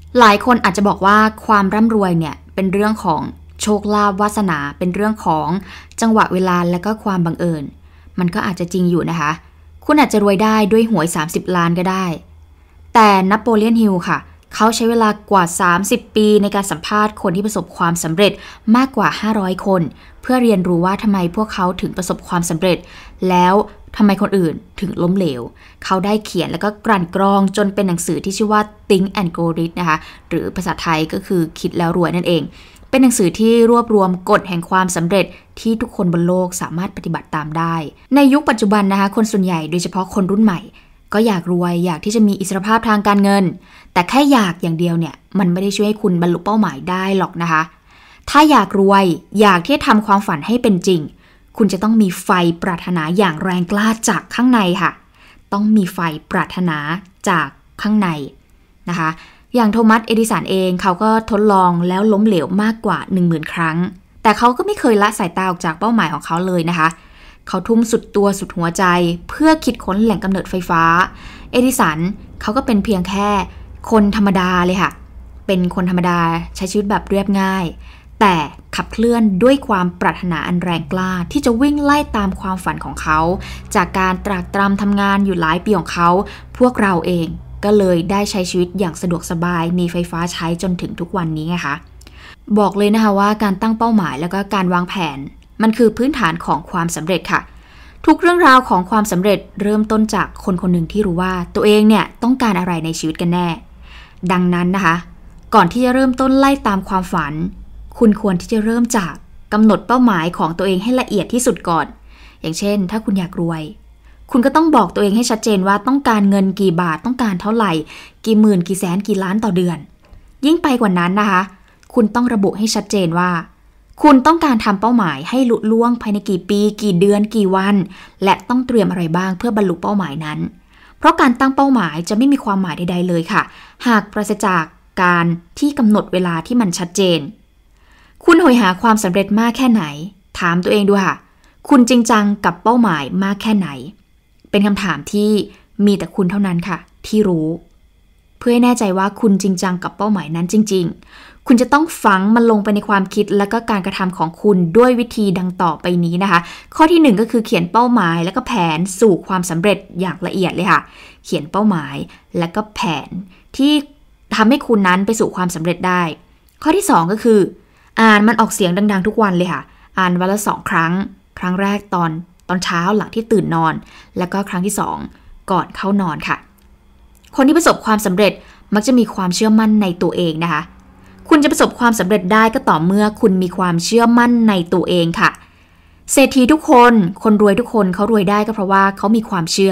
หลายคนอาจจะบอกว่าความร่ำรวยเนี่ยเป็นเรื่องของโชคลาภวาสนาเป็นเรื่องของจังหวะเวลาและก็ความบังเอิญมันก็อาจจะจริงอยู่นะคะคุณอาจจะรวยได้ด้วยหวย30 ล้านก็ได้แต่นโปเลียนฮิลค่ะเขาใช้เวลากว่า30 ปีในการสัมภาษณ์คนที่ประสบความสำเร็จมากกว่า500 คนเพื่อเรียนรู้ว่าทำไมพวกเขาถึงประสบความสำเร็จแล้วทำไมคนอื่นถึงล้มเหลวเขาได้เขียนแล้วก็กลั่นกรองจนเป็นหนังสือที่ชื่อว่า Think and Grow Rich นะคะหรือภาษาไทยก็คือคิดแล้วรวยนั่นเองเป็นหนังสือที่รวบรวมกฎแห่งความสำเร็จที่ทุกคนบนโลกสามารถปฏิบัติตามได้ในยุคปัจจุบันนะคะคนส่วนใหญ่โดยเฉพาะคนรุ่นใหม่ก็อยากรวยอยากที่จะมีอิสรภาพทางการเงินแต่แค่อยากอย่างเดียวเนี่ยมันไม่ได้ช่วยให้คุณบรรลุเป้าหมายได้หรอกนะคะถ้าอยากรวยอยากที่จะทำความฝันให้เป็นจริงคุณจะต้องมีไฟปรารถนาอย่างแรงกล้าจากข้างในค่ะต้องมีไฟปรารถนาจากข้างในนะคะอย่างโทมัส เอดิสันเองเขาก็ทดลองแล้วล้มเหลวมากกว่า 10,000 ครั้งแต่เขาก็ไม่เคยละสายตาออกจากเป้าหมายของเขาเลยนะคะเขาทุ่มสุดตัวสุดหัวใจเพื่อคิดค้นแหล่งกำเนิดไฟฟ้าเอดิสันเขาก็เป็นเพียงแค่คนธรรมดาเลยค่ะเป็นคนธรรมดาใช้ชีวิตแบบเรียบง่ายแต่ขับเคลื่อนด้วยความปรารถนาอันแรงกล้าที่จะวิ่งไล่ตามความฝันของเขาจากการตรากตรำทำงานอยู่หลายปีของเขาพวกเราเองก็เลยได้ใช้ชีวิตอย่างสะดวกสบายมีไฟฟ้าใช้จนถึงทุกวันนี้ไงคะบอกเลยนะคะว่าการตั้งเป้าหมายแล้วก็การวางแผนมันคือพื้นฐานของความสำเร็จค่ะทุกเรื่องราวของความสำเร็จเริ่มต้นจากคนคนหนึ่งที่รู้ว่าตัวเองเนี่ยต้องการอะไรในชีวิตกันแน่ดังนั้นนะคะก่อนที่จะเริ่มต้นไล่ตามความฝันคุณควรที่จะเริ่มจากกำหนดเป้าหมายของตัวเองให้ละเอียดที่สุดก่อนอย่างเช่นถ้าคุณอยากรวยคุณก็ต้องบอกตัวเองให้ชัดเจนว่าต้องการเงินกี่บาทต้องการเท่าไหร่กี่หมื่นกี่แสนกี่ล้านต่อเดือนยิ่งไปกว่านั้นนะคะคุณต้องระบุให้ชัดเจนว่าคุณต้องการทำเป้าหมายให้ลุล่วงภายในกี่ปีกี่เดือนกี่วันและต้องเตรียมอะไรบ้างเพื่อบรรลุเป้าหมายนั้นเพราะการตั้งเป้าหมายจะไม่มีความหมายใดๆเลยค่ะหากปราศจากการที่กำหนดเวลาที่มันชัดเจนคุณโหยหาความสำเร็จมากแค่ไหนถามตัวเองดูค่ะคุณจริงจังกับเป้าหมายมากแค่ไหนเป็นคำถามที่มีแต่คุณเท่านั้นค่ะที่รู้เพื่อให้แน่ใจว่าคุณจริงจังกับเป้าหมายนั้นจริงๆคุณจะต้องฝังมันลงไปในความคิดและก็การกระทำของคุณด้วยวิธีดังต่อไปนี้นะคะข้อที่1ก็คือเขียนเป้าหมายและก็แผนสู่ความสำเร็จอย่างละเอียดเลยค่ะเขียนเป้าหมายและก็แผนที่ทำให้คุณนั้นไปสู่ความสำเร็จได้ข้อที่2ก็คืออ่านมันออกเสียงดังๆทุกวันเลยค่ะอ่านวันละ2 ครั้งครั้งแรกตอนเช้าหลังที่ตื่นนอนแล้วก็ครั้งที่2ก่อนเข้านอนค่ะคนที่ประสบความสำเร็จมักจะมีความเชื่อมั่นในตัวเองนะคะคุณจะประสบความสำเร็จได้ก็ต่อเมื่อคุณมีความเชื่อมั่นในตัวเองค่ะเศรษฐีทุกคนคนรวยทุกคนเขารวยได้ก็เพราะว่าเขามีความเชื่อ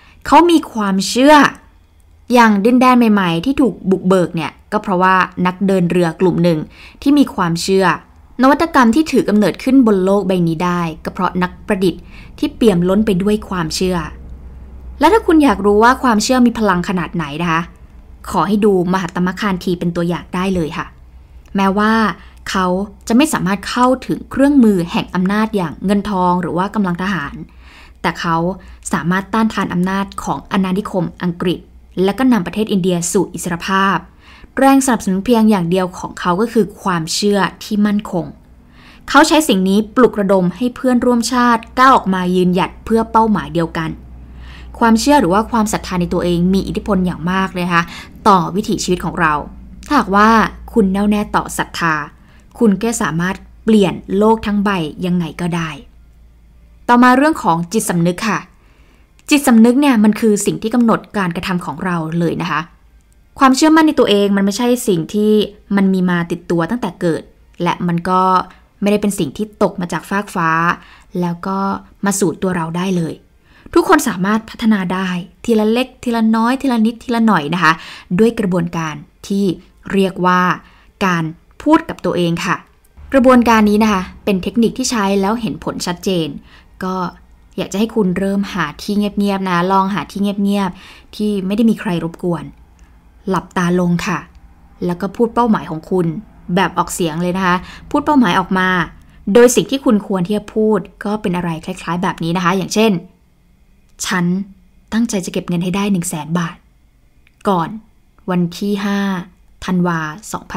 อย่างดินแดนใหม่ๆที่ถูกบุกเบิกเนี่ยก็เพราะว่านักเดินเรือกลุ่มหนึ่งที่มีความเชื่อนวัตกรรมที่ถือกำเนิดขึ้นบนโลกใบนี้ได้ก็เพราะนักประดิษฐ์ที่เปี่ยมล้นไปด้วยความเชื่อและถ้าคุณอยากรู้ว่าความเชื่อมีพลังขนาดไหนนะคะขอให้ดูมหัตตมคานธีเป็นตัวอย่างได้เลยค่ะแม้ว่าเขาจะไม่สามารถเข้าถึงเครื่องมือแห่งอำนาจอย่างเงินทองหรือว่ากำลังทหารแต่เขาสามารถต้านทานอำนาจของอาณานิคมอังกฤษและก็นำประเทศอินเดียสู่อิสรภาพแรงสนับสนุนเพียงอย่างเดียวของเขาก็คือความเชื่อที่มั่นคงเขาใช้สิ่งนี้ปลุกระดมให้เพื่อนร่วมชาติก้าวออกมายืนหยัดเพื่อเป้าหมายเดียวกันความเชื่อหรือว่าความศรัทธาในตัวเองมีอิทธิพลอย่างมากเลยนะคะต่อวิถีชีวิตของเราถ้าหากว่าคุณแน่วแน่ต่อศรัทธาคุณก็สามารถเปลี่ยนโลกทั้งใบยังไงก็ได้ต่อมาเรื่องของจิตสำนึกค่ะจิตสำนึกเนี่ยมันคือสิ่งที่กำหนดการกระทำของเราเลยนะคะความเชื่อมั่นในตัวเองมันไม่ใช่สิ่งที่มันมีมาติดตัวตั้งแต่เกิดและมันก็ไม่ได้เป็นสิ่งที่ตกมาจากฟากฟ้าแล้วก็มาสู่ตัวเราได้เลยทุกคนสามารถพัฒนาได้ทีละเล็กทีละน้อยทีละนิดทีละหน่อยนะคะด้วยกระบวนการที่เรียกว่าการพูดกับตัวเองค่ะกระบวนการนี้นะคะเป็นเทคนิคที่ใช้แล้วเห็นผลชัดเจนก็อยากจะให้คุณเริ่มหาที่เงียบๆนะลองหาที่เงียบๆที่ไม่ได้มีใครรบกวนหลับตาลงค่ะแล้วก็พูดเป้าหมายของคุณแบบออกเสียงเลยนะคะพูดเป้าหมายออกมาโดยสิ่งที่คุณควรที่จะพูดก็เป็นอะไรคล้ายๆแบบนี้นะคะอย่างเช่นฉันตั้งใจจะเก็บเงินให้ได้ 100,000 บาทก่อนวันที่5 ธันวา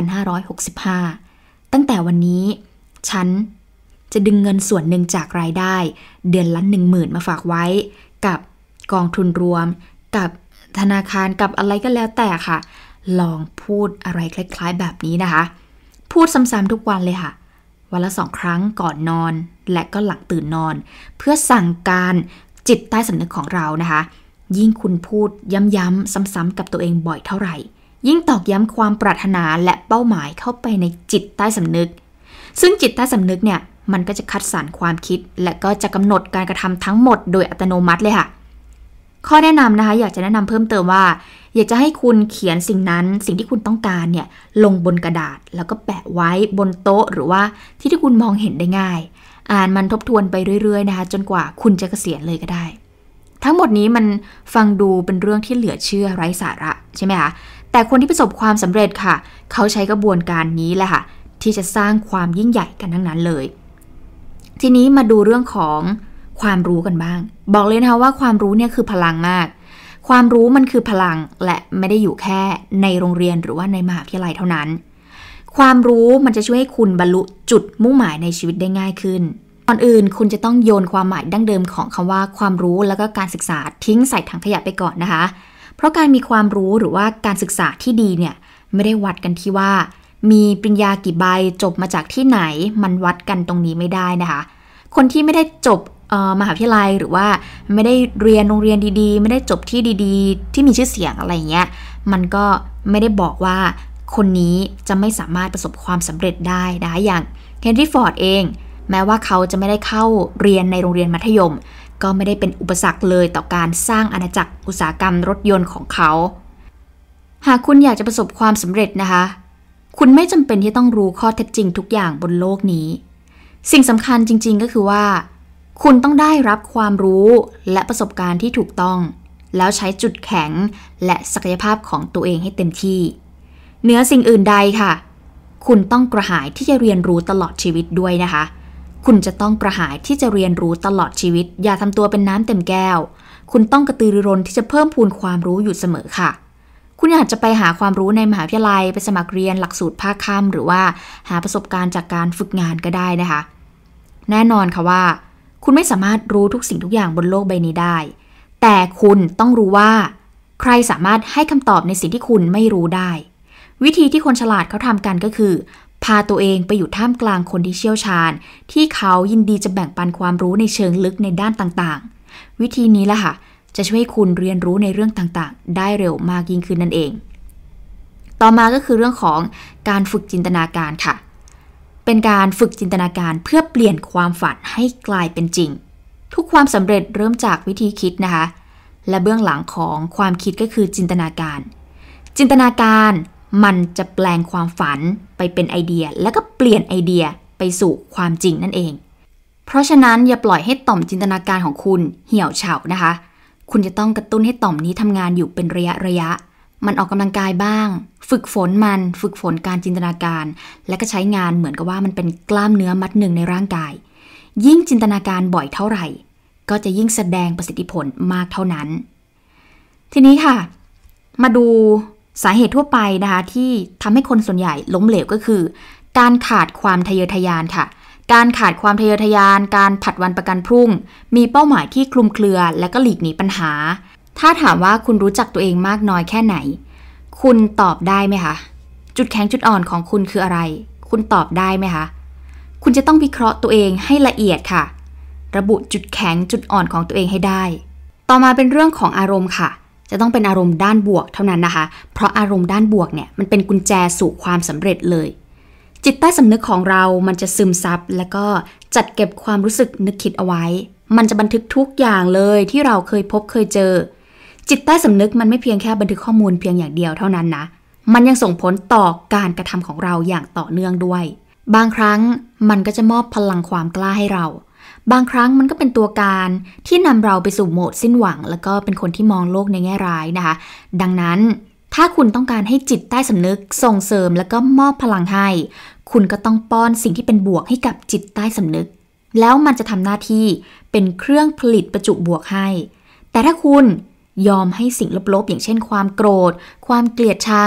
2565ตั้งแต่วันนี้ฉันจะดึงเงินส่วนหนึ่งจากรายได้เดือนละ 10,000 มาฝากไว้กับกองทุนรวมกับธนาคารกับอะไรก็แล้วแต่ค่ะลองพูดอะไรคล้ายๆแบบนี้นะคะพูดซ้ำๆทุกวันเลยค่ะวันละ 2 ครั้งก่อนนอนและก็หลังตื่นนอนเพื่อสั่งการจิตใต้สำนึกของเรานะคะยิ่งคุณพูดย้ำๆซ้ำๆกับตัวเองบ่อยเท่าไหร่ยิ่งตอกย้ำความปรารถนาและเป้าหมายเข้าไปในจิตใต้สำนึกซึ่งจิตใต้สำนึกเนี่ยมันก็จะคัดสรรความคิดและก็จะกำหนดการกระทำทั้งหมดโดยอัตโนมัติเลยค่ะข้อแนะนำนะคะอยากจะแนะนำเพิ่มเติมว่าอยากจะให้คุณเขียนสิ่งนั้นสิ่งที่คุณต้องการเนี่ยลงบนกระดาษแล้วก็แปะไว้บนโต๊ะหรือว่าที่คุณมองเห็นได้ง่ายอ่านมันทบทวนไปเรื่อยๆนะคะจนกว่าคุณจะเกษียณเลยก็ได้ทั้งหมดนี้มันฟังดูเป็นเรื่องที่เหลือเชื่อไร้สาระใช่ไหมคะแต่คนที่ประสบความสำเร็จค่ะเขาใช้กระบวนการนี้แหละค่ะที่จะสร้างความยิ่งใหญ่กันทั้งนั้นเลยทีนี้มาดูเรื่องของความรู้กันบ้างบอกเลยนะคะว่าความรู้เนี่ยคือพลังมากความรู้มันคือพลังและไม่ได้อยู่แค่ในโรงเรียนหรือว่าในมหาวิทยาลัยเท่านั้นความรู้มันจะช่วยให้คุณบรรลุจุดมุ่งหมายในชีวิตได้ง่ายขึ้นก่อนอื่นคุณจะต้องโยนความหมายดั้งเดิมของคำว่าความรู้แล้วก็การศึกษาทิ้งใส่ถังขยะไปก่อนนะคะเพราะการมีความรู้หรือว่าการศึกษาที่ดีเนี่ยไม่ได้วัดกันที่ว่ามีปริญญากี่ใบจบมาจากที่ไหนมันวัดกันตรงนี้ไม่ได้นะคะคนที่ไม่ได้จบมหาวิทยาลัยหรือว่าไม่ได้เรียนโรงเรียนดีๆไม่ได้จบที่ดีๆที่มีชื่อเสียงอะไรเงี้ยมันก็ไม่ได้บอกว่าคนนี้จะไม่สามารถประสบความสำเร็จได้นะคะอย่างเฮนรี่ฟอร์ดเองแม้ว่าเขาจะไม่ได้เข้าเรียนในโรงเรียนมัธยมก็ไม่ได้เป็นอุปสรรคเลยต่อการสร้างอาณาจักรอุตสาหกรรมรถยนต์ของเขาหากคุณอยากจะประสบความสำเร็จนะคะคุณไม่จำเป็นที่ต้องรู้ข้อเท็จจริงทุกอย่างบนโลกนี้สิ่งสำคัญจริงๆก็คือว่าคุณต้องได้รับความรู้และประสบการณ์ที่ถูกต้องแล้วใช้จุดแข็งและศักยภาพของตัวเองให้เต็มที่เหนือสิ่งอื่นใดค่ะคุณต้องกระหายที่จะเรียนรู้ตลอดชีวิตด้วยนะคะคุณจะต้องกระหายที่จะเรียนรู้ตลอดชีวิตอย่าทำตัวเป็นน้ำเต็มแก้วคุณต้องกระตือรือร้นที่จะเพิ่มพูนความรู้อยู่เสมอค่ะคุณอาจจะไปหาความรู้ในมหาวิทยาลัยไปสมัครเรียนหลักสูตรภาคค่ำหรือว่าหาประสบการณ์จากการฝึกงานก็ได้นะคะแน่นอนค่ะว่าคุณไม่สามารถรู้ทุกสิ่งทุกอย่างบนโลกใบนี้ได้แต่คุณต้องรู้ว่าใครสามารถให้คำตอบในสิ่งที่คุณไม่รู้ได้วิธีที่คนฉลาดเขาทำกันก็คือพาตัวเองไปอยู่ท่ามกลางคนที่เชี่ยวชาญที่เขายินดีจะแบ่งปันความรู้ในเชิงลึกในด้านต่างๆวิธีนี้แหละค่ะจะช่วยคุณเรียนรู้ในเรื่องต่างๆได้เร็วมากยิ่งขึ้นนั่นเองต่อมาก็คือเรื่องของการฝึกจินตนาการค่ะเป็นการฝึกจินตนาการเพื่อเปลี่ยนความฝันให้กลายเป็นจริงทุกความสำเร็จเริ่มจากวิธีคิดนะคะและเบื้องหลังของความคิดก็คือจินตนาการจินตนาการมันจะแปลงความฝันไปเป็นไอเดียแล้วก็เปลี่ยนไอเดียไปสู่ความจริงนั่นเองเพราะฉะนั้นอย่าปล่อยให้ต่อมจินตนาการของคุณเหี่ยวเฉานะคะคุณจะต้องกระตุ้นให้ต่อมนี้ทำงานอยู่เป็นระยะมันออกกำลังกายบ้างฝึกฝนการจินตนาการและก็ใช้งานเหมือนกับว่ามันเป็นกล้ามเนื้อมัดหนึ่งในร่างกายยิ่งจินตนาการบ่อยเท่าไหร่ก็จะยิ่งแสดงประสิทธิผลมากเท่านั้นทีนี้ค่ะมาดูสาเหตุทั่วไปนะคะที่ทำให้คนส่วนใหญ่ล้มเหลวก็คือการขาดความทะเยอทะยานค่ะการขาดความทะเยอทะยานการผัดวันประกันพรุ่งมีเป้าหมายที่คลุมเครือและก็หลีกหนีปัญหาถ้าถามว่าคุณรู้จักตัวเองมากน้อยแค่ไหนคุณตอบได้ไหมคะจุดแข็งจุดอ่อนของคุณคืออะไรคุณตอบได้ไหมคะคุณจะต้องวิเคราะห์ตัวเองให้ละเอียดค่ะระบุจุดแข็งจุดอ่อนของตัวเองให้ได้ต่อมาเป็นเรื่องของอารมณ์ค่ะจะต้องเป็นอารมณ์ด้านบวกเท่านั้นนะคะเพราะอารมณ์ด้านบวกเนี่ยมันเป็นกุญแจสู่ความสำเร็จเลยจิตใต้สำนึกของเรามันจะซึมซับแล้วก็จัดเก็บความรู้สึกนึกคิดเอาไว้มันจะบันทึกทุกอย่างเลยที่เราเคยพบเคยเจอจิตใต้สำนึกมันไม่เพียงแค่บันทึกข้อมูลเพียงอย่างเดียวเท่านั้นนะมันยังส่งผลต่อการกระทำของเราอย่างต่อเนื่องด้วยบางครั้งมันก็จะมอบพลังความกล้าให้เราบางครั้งมันก็เป็นตัวการที่นำเราไปสู่โหมดสิ้นหวังแล้วก็เป็นคนที่มองโลกในแง่ร้ายนะคะดังนั้นถ้าคุณต้องการให้จิตใต้สำนึกส่งเสริมแล้วก็มอบพลังให้คุณก็ต้องป้อนสิ่งที่เป็นบวกให้กับจิตใต้สำนึกแล้วมันจะทำหน้าที่เป็นเครื่องผลิตประจุบวกให้แต่ถ้าคุณยอมให้สิ่งลบๆอย่างเช่นความโกรธความเกลียดชัง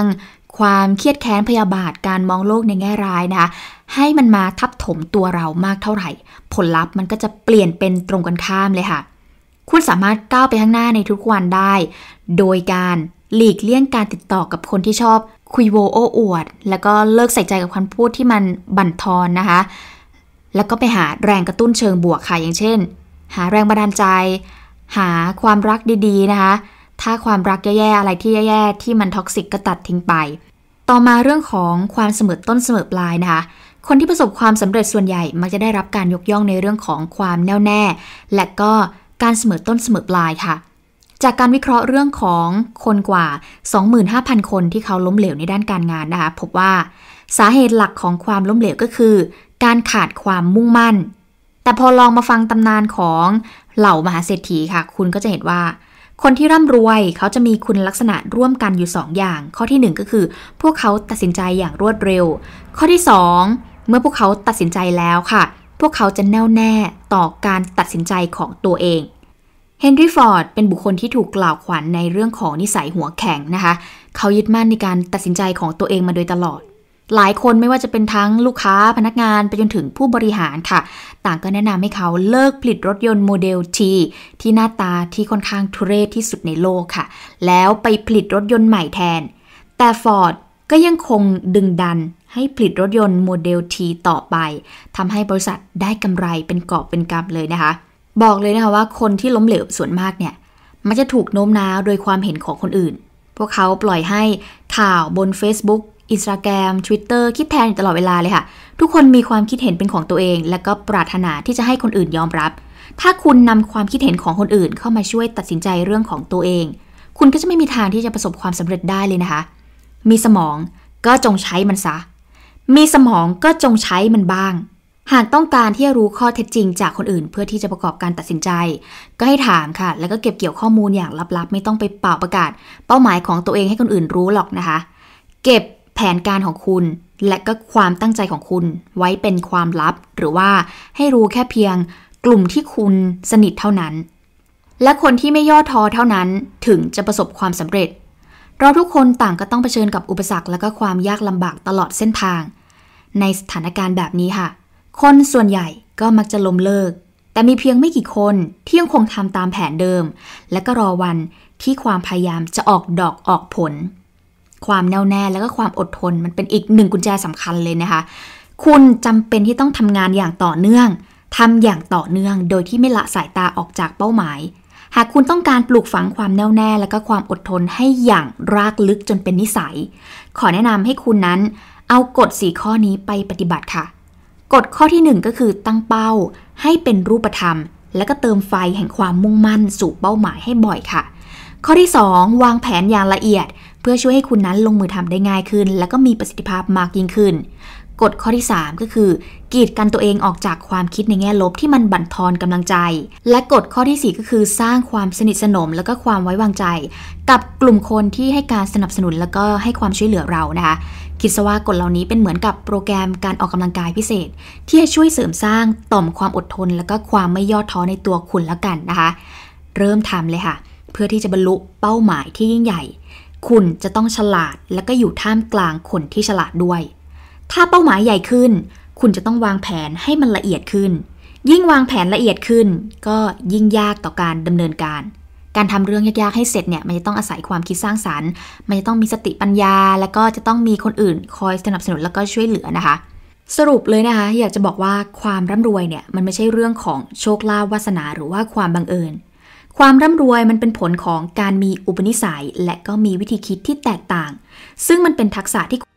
ความเครียดแค้นพยาบาทการมองโลกในแง่ร้ายนะคะให้มันมาทับถมตัวเรามากเท่าไหร่ผลลัพธ์มันก็จะเปลี่ยนเป็นตรงกันข้ามเลยค่ะคุณสามารถก้าวไปข้างหน้าในทุกวันได้โดยการหลีกเลี่ยงการติดต่อกับคนที่ชอบคุยโวโอ้อวดแล้วก็เลิกใส่ใจกับคำพูดที่มันบั่นทอนนะคะแล้วก็ไปหาแรงกระตุ้นเชิงบวกค่ะอย่างเช่นหาแรงบันดาลใจหาความรักดีๆนะคะถ้าความรักแย่ๆอะไรที่แย่ๆที่มันท็อกซิกก็ตัดทิ้งไปต่อมาเรื่องของความเสมอต้นเสมอปลายนะคะคนที่ประสบความสำเร็จส่วนใหญ่มักจะได้รับการยกย่องในเรื่องของความแน่วแน่และก็การเสมอต้นเสมอปลายค่ะจากการวิเคราะห์เรื่องของคนกว่า 25,000 คนที่เขาล้มเหลวในด้านการงานนะคะพบว่าสาเหตุหลักของความล้มเหลวก็คือการขาดความมุ่งมั่นแต่พอลองมาฟังตำนานของเหล่ามหาเศรษฐีค่ะคุณก็จะเห็นว่าคนที่ร่ำรวยเขาจะมีคุณลักษณะร่วมกันอยู่2 อย่างข้อที่1ก็คือพวกเขาตัดสินใจอย่างรวดเร็วข้อที่2เมื่อพวกเขาตัดสินใจแล้วค่ะพวกเขาจะแน่วแน่ต่อการตัดสินใจของตัวเองเฮนรี่ฟอร์ดเป็นบุคคลที่ถูกกล่าวขวัญในเรื่องของนิสัยหัวแข็งนะคะเขายึดมั่นในการตัดสินใจของตัวเองมาโดยตลอดหลายคนไม่ว่าจะเป็นทั้งลูกค้าพนักงานไปจนถึงผู้บริหารค่ะต่างก็แนะนำให้เขาเลิกผลิตรถยนต์โมเดล T ที่หน้าตาที่ค่อนข้างทุเรศที่สุดในโลกค่ะแล้วไปผลิตรถยนต์ใหม่แทนแต่ Ford ก็ยังคงดึงดันให้ผลิตรถยนต์โมเดล T ต่อไปทำให้บริษัทได้กำไรเป็นกอบเป็นกำเลยนะคะบอกเลยนะคะว่าคนที่ล้มเหลวส่วนมากเนี่ยมันจะถูกโน้มน้าวโดยความเห็นของคนอื่นพวกเขาปล่อยให้ข่าวบน Facebook Instagram Twitter คิดแทนอยู่ตลอดเวลาเลยค่ะทุกคนมีความคิดเห็นเป็นของตัวเองและก็ปรารถนาที่จะให้คนอื่นยอมรับถ้าคุณนำความคิดเห็นของคนอื่นเข้ามาช่วยตัดสินใจเรื่องของตัวเองคุณก็จะไม่มีทางที่จะประสบความสำเร็จได้เลยนะคะมีสมองก็จงใช้มันซะมีสมองก็จงใช้มันบ้างหากต้องการที่จะรู้ข้อเท็จจริงจากคนอื่นเพื่อที่จะประกอบการตัดสินใจก็ให้ถามค่ะแล้วก็เก็บเกี่ยวข้อมูลอย่างลับๆไม่ต้องไปเป่าประกาศเป้าหมายของตัวเองให้คนอื่นรู้หรอกนะคะเก็บแผนการของคุณและก็ความตั้งใจของคุณไว้เป็นความลับหรือว่าให้รู้แค่เพียงกลุ่มที่คุณสนิทเท่านั้นและคนที่ไม่ย่อท้อเท่านั้นถึงจะประสบความสำเร็จเราทุกคนต่างก็ต้องเผชิญกับอุปสรรคและก็ความยากลำบากตลอดเส้นทางในสถานการณ์แบบนี้ค่ะคนส่วนใหญ่ก็มักจะล้มเลิกแต่มีเพียงไม่กี่คนที่ยังคงทำตามแผนเดิมและก็รอวันที่ความพยายามจะออกดอกออกผลความแน่วแน่และก็ความอดทนมันเป็นอีก1กุญแจสำคัญเลยนะคะคุณจำเป็นที่ต้องทำงานอย่างต่อเนื่องทำอย่างต่อเนื่องโดยที่ไม่ละสายตาออกจากเป้าหมายหากคุณต้องการปลูกฝังความแน่วแน่และก็ความอดทนให้อย่างรากลึกจนเป็นนิสัยขอแนะนำให้คุณนั้นเอากฎ4ข้อนี้ไปปฏิบัติค่ะกฎข้อที่1ก็คือตั้งเป้าให้เป็นรูปธรรมและก็เติมไฟแห่งความมุ่งมั่นสู่เป้าหมายให้บ่อยค่ะข้อที่2วางแผนอย่างละเอียดเพื่อช่วยให้คุณนั้นลงมือทำได้ง่ายขึ้นและก็มีประสิทธิภาพมากยิ่งขึ้นกฎข้อที่3ก็คือกีดกันตัวเองออกจากความคิดในแง่ลบที่มันบั่นทอนกำลังใจและกฎข้อที่4ก็คือสร้างความสนิทสนมและก็ความไว้วางใจกับกลุ่มคนที่ให้การสนับสนุนและก็ให้ความช่วยเหลือเรานะคะคิดซะว่ากฎเหล่านี้เป็นเหมือนกับโปรแกรมการออกกำลังกายพิเศษที่จะช่วยเสริมสร้างต่อมความอดทนและก็ความไม่ย่อท้อในตัวคุณแล้วกันนะคะเริ่มทำเลยค่ะเพื่อที่จะบรรลุเป้าหมายที่ยิ่งใหญ่คุณจะต้องฉลาดและก็อยู่ท่ามกลางคนที่ฉลาดด้วยถ้าเป้าหมายใหญ่ขึ้นคุณจะต้องวางแผนให้มันละเอียดขึ้นยิ่งวางแผนละเอียดขึ้นก็ยิ่งยากต่อการดำเนินการทำเรื่องยากๆให้เสร็จเนี่ยมันจะต้องอาศัยความคิดสร้างสรรค์มันจะต้องมีสติปัญญาแล้วก็จะต้องมีคนอื่นคอยสนับสนุนแล้วก็ช่วยเหลือนะคะสรุปเลยนะคะอยากจะบอกว่าความร่ำรวยเนี่ยมันไม่ใช่เรื่องของโชคลาภวาสนาหรือว่าความบังเอิญความร่ำรวยมันเป็นผลของการมีอุปนิสัยและก็มีวิธีคิดที่แตกต่างซึ่งมันเป็นทักษะที่